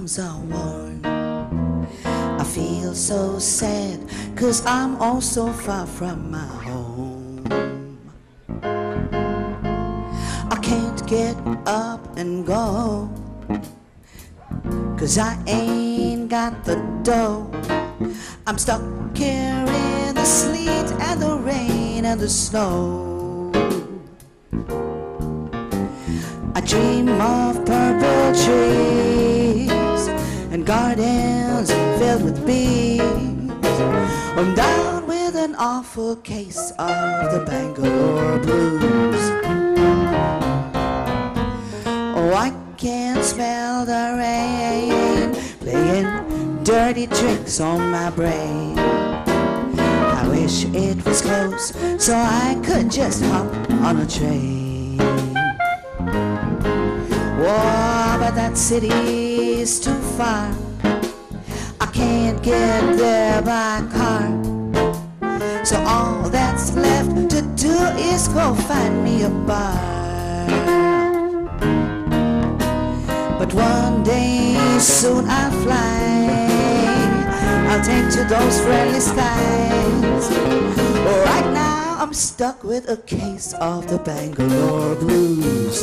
arms are worn. I feel so sad, 'cause I'm all so far from my home. I can't get up and go, 'cause I ain't got the dough. I'm stuck here in the sleet and the rain and the snow. I dream of purple trees and gardens filled with bees. I'm down with an awful case of the Bangalore blues. Oh, I can smell the rain playing dirty tricks on my brain. I wish it was close so I could just hop on a train. Whoa, but that city's too far. I can't get there by car. So all that's left to do is go find me a bar. But one day soon I'll fly. I'll take to those friendly skies. Right now I'm stuck with a case of the Bangalore blues.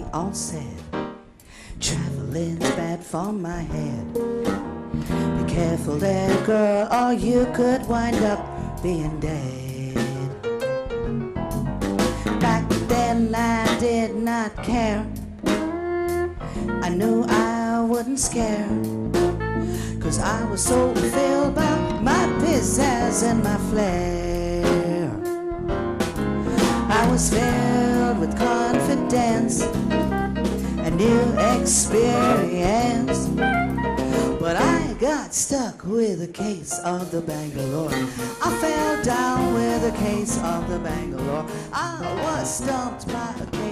all said, traveling's bad for my head. Be careful there, girl, or you could wind up being dead. Back then I did not care. I knew I wouldn't scare, 'cause I was so filled by my pizzazz and my flair. I was filled with confidence and new experience, but I got stuck with a case of the Bangalore. I fell down with a case of the Bangalore. I was stumped by a case